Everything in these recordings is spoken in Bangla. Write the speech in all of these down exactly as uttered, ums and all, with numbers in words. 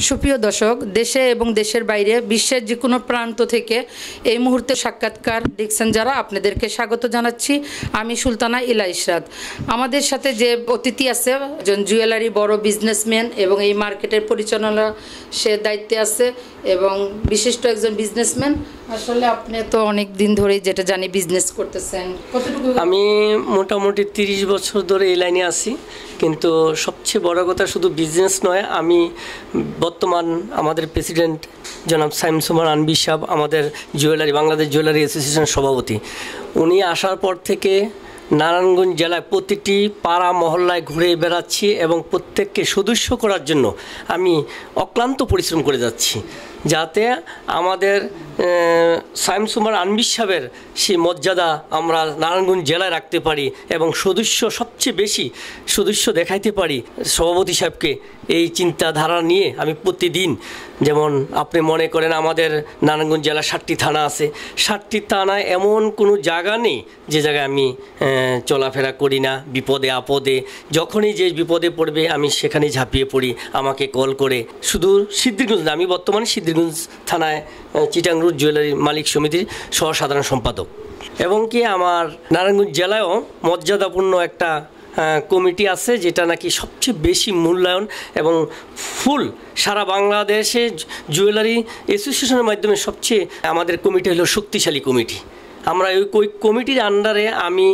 সুপ্রিয় দর্শক, দেশে এবং দেশের বাইরে বিশ্বের যে কোনো প্রান্ত থেকে এই মুহূর্তে সাক্ষাৎকার দেখছেন যারা, আপনাদেরকে স্বাগত জানাচ্ছি। আমি সুলতানা ইলা ইশরাত। আমাদের সাথে যে অতিথি আছে, একজন জুয়েলারি বড় বিজনেসম্যান এবং এই মার্কেটের পরিচালনা সে দায়িত্বে আছে এবং বিশিষ্ট একজন বিজনেসম্যান। আসলে আপনি তো অনেক দিন ধরেই যেটা জানি বিজনেস করতেছেন, কতটুকু? আমি মোটামুটি তিরিশ বছর ধরে এই লাইনে আছি, কিন্তু সবচেয়ে বড় কথা শুধু বিজনেস নয়, আমি বর্তমান আমাদের প্রেসিডেন্ট জনাব শামসুমার আনবি সাহেব, আমাদের জুয়েলারি বাংলাদেশ জুয়েলারি অ্যাসোসিয়েশন সভাপতি, উনি আসার পর থেকে নারায়ণগঞ্জ জেলায় প্রতিটি পাড়া মহল্লায় ঘুরে বেড়াচ্ছি এবং প্রত্যেককে সদস্য করার জন্য আমি অক্লান্ত পরিশ্রম করে যাচ্ছি, যাতে আমাদের শামসুমার আনবি সাহেবের সেই মর্যাদা আমরা নারায়ণগঞ্জ জেলায় রাখতে পারি এবং সদস্য সবচেয়ে বেশি সদস্য দেখাইতে পারি সভাপতি সাহেবকে। এই চিন্তাধারা নিয়ে আমি প্রতিদিন, যেমন আপনি মনে করেন আমাদের নারায়ণগঞ্জ জেলার ষাটটি থানা আছে, ষাটটি থানায় এমন কোনো জায়গা নেই যে জায়গায় আমি চলাফেরা করি না। বিপদে আপদে যখনই যে বিপদে পড়বে আমি সেখানেই ঝাঁপিয়ে পড়ি, আমাকে কল করে। শুধু সিদ্ধিরগঞ্জ না, আমি বর্তমানে সিদ্ধিরগঞ্জ থানায় চিটাং রোড জুয়েলারি মালিক সমিতির সহ সাধারণ সম্পাদক, এবং কি আমার নারায়ণগঞ্জ জেলায়ও মর্যাদাপূর্ণ একটা কমিটি আছে যেটা নাকি সবচেয়ে বেশি মূল্যায়ন এবং ফুল সারা বাংলাদেশে জুয়েলারি অ্যাসোসিয়েশনের মাধ্যমে সবচেয়ে আমাদের কমিটি হলো শক্তিশালী কমিটি। আমরা ওই কমিটির আন্ডারে আমি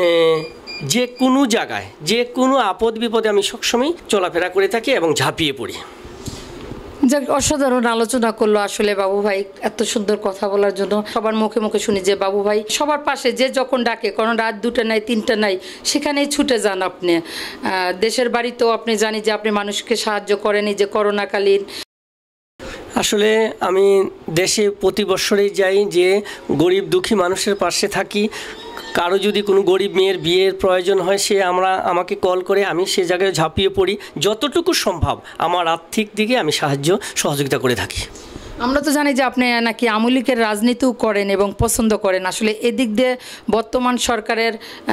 যে কোনো জায়গায় যে কোনো আপদ বিপদে আমি সবসময় চলাফেরা করে থাকি এবং ঝাঁপিয়ে পড়ি। যাক, অসাধারণ আলোচনা করলো আসলে বাবু ভাই, এত সুন্দর কথা বলার জন্য। সবার মুখে মুখে শুনি যে বাবু ভাই সবার পাশে, যে যখন ডাকে, কোনো রাত দুটো নাই তিনটা নাই সেখানেই ছুটে যান আপনি। দেশের বাড়িতেও আপনি জানি যে আপনি মানুষকে সাহায্য করেন, এই যে করোনাকালীন। আসলে আমি দেশে প্রতি বছরেই যাই, যে গরিব দুঃখী মানুষের পাশে থাকি। কারো যদি কোনো গরিব মেয়ের বিয়ের প্রয়োজন হয়, সে আমরা আমাকে কল করে, আমি সে জায়গায় ঝাঁপিয়ে পড়ি। যতটুকু সম্ভব আমার আর্থিক দিকে আমি সাহায্য সহযোগিতা করে থাকি। আমরা তো জানি যে আপনি নাকি আওয়ামী লীগের রাজনীতিও করেন এবং পছন্দ করেন। আসলে এদিক দিয়ে বর্তমান সরকারের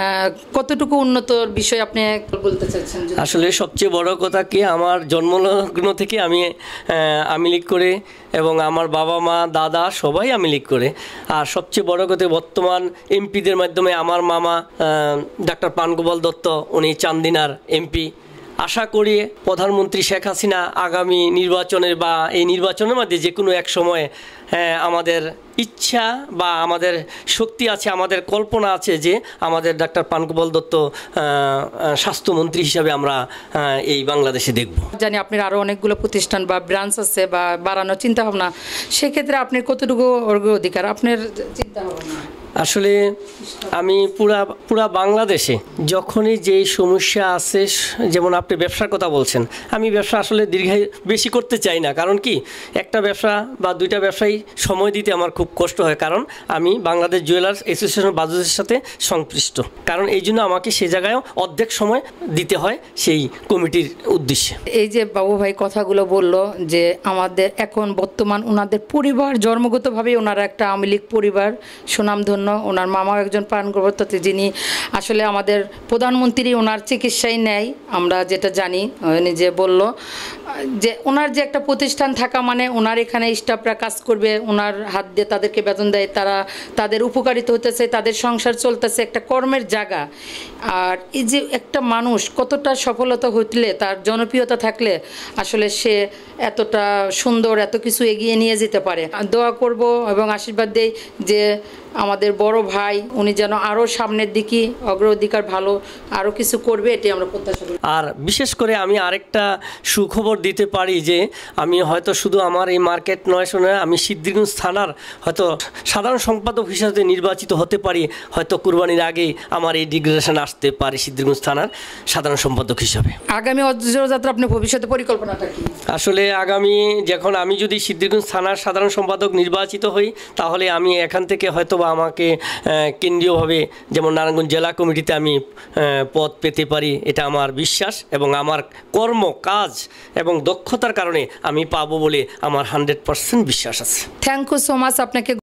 কতটুকু উন্নত বিষয় আপনি বলতে চাচ্ছেন? আসলে সবচেয়ে বড় কথা কি, আমার জন্মলগ্ন থেকে আমি আওয়ামী লীগ করে এবং আমার বাবা মা দাদা সবাই আওয়ামী লীগ করে। আর সবচেয়ে বড় কথা, বর্তমান এমপিদের মাধ্যমে আমার মামা ডাক্তার প্রাণগোপাল দত্ত, উনি চান্দিনার এমপি। আশা করি প্রধানমন্ত্রী শেখ হাসিনা আগামী নির্বাচনের বা এই নির্বাচনের মধ্যে যে কোনো এক সময়ে আমাদের ইচ্ছা বা আমাদের শক্তি আছে, আমাদের কল্পনা আছে যে আমাদের ডাক্তার প্রাণগোপাল দত্ত স্বাস্থ্যমন্ত্রী হিসাবে আমরা এই বাংলাদেশে দেখব। জানি আপনার আরও অনেকগুলো প্রতিষ্ঠান বা ব্রাঞ্চ আছে বা বাড়ানোর চিন্তাভাবনা, সেক্ষেত্রে আপনার কতটুকু অগ্রাধিকার আপনার চিন্তাভাবনা? আসলে আমি পুরা পুরা বাংলাদেশে যখনই যেই সমস্যা আছে, যেমন আপনি ব্যবসার কথা বলছেন, আমি ব্যবসা আসলে দীর্ঘায়ু বেশি করতে চাই না। কারণ কি, একটা ব্যবসা বা দুইটা ব্যবসায়ী সময় দিতে আমার খুব কষ্ট হয়, কারণ আমি বাংলাদেশ জুয়েলার্স অ্যাসোসিয়েশন বাজুদের সাথে সংশ্লিষ্ট। কারণ এই জন্য আমাকে সে জায়গায় অর্ধেক সময় দিতে হয় সেই কমিটির উদ্দেশ্যে। এই যে বাবু ভাই কথাগুলো বলল যে আমাদের এখন বর্তমান ওনাদের পরিবার জন্মগতভাবে ওনারা একটা আওয়ামী লীগ পরিবার, সুনামধন্য। ওনার মামাও একজন প্রাণগোপাল, যিনি আসলে আমাদের প্রধানমন্ত্রী ওনার চিকিৎসায় নেয়, আমরা যেটা জানি। নিজে বলল যে ওনার যে একটা প্রতিষ্ঠান থাকা মানে ওনার এখানে স্টাফরা কাজ করবে, ওনার হাত দিয়ে তাদেরকে বেতন দেয়, তারা তাদের উপকারিত হতেছে, তাদের সংসার চলতেছে, একটা কর্মের জায়গা। আর এই যে একটা মানুষ কতটা সফলতা হইলে, তার জনপ্রিয়তা থাকলে আসলে সে এতটা সুন্দর এত কিছু এগিয়ে নিয়ে যেতে পারে। দোয়া করব এবং আশীর্বাদ দেই যে আমাদের বড় ভাই উনি যেন আরও সামনের দিকে অগ্রাধিকার ভালো আরও কিছু করবে, এটি আমরা প্রত্যাশা করি। আর বিশেষ করে আমি আরেকটা সুখবর দিতে পারি যে আমি হয়তো শুধু আমার এই মার্কেট নয় শুনে আমি সিদ্ধিরগঞ্জ থানার হয়তো সাধারণ সম্পাদক হিসাবে নির্বাচিত হতে পারি। হয়তো কুরবানির আগেই আমার এই ডিগ্রেডেশন আসতে পারে সিদ্ধিরগঞ্জ থানার সাধারণ সম্পাদক হিসাবে। আগামী অযোধ্যাযাত্রা আপনি ভবিষ্যতে পরিকল্পনাটা কি? আসলে আগামী যখন আমি যদি সিদ্ধিরগঞ্জ থানার সাধারণ সম্পাদক নির্বাচিত হই, তাহলে আমি এখান থেকে হয়তো বা আমাকে কেন্দ্রীয়ভাবে যেমন নারায়ণগঞ্জ জেলা কমিটিতে আমি পদ পেতে পারি, এটা আমার বিশ্বাস এবং আমার কর্ম কাজ এবং দক্ষতার কারণে আমি পাবো বলে আমার হান্ড্রেড পার্সেন্ট বিশ্বাস আছে। থ্যাংক ইউ সো মাচ আপনাকে।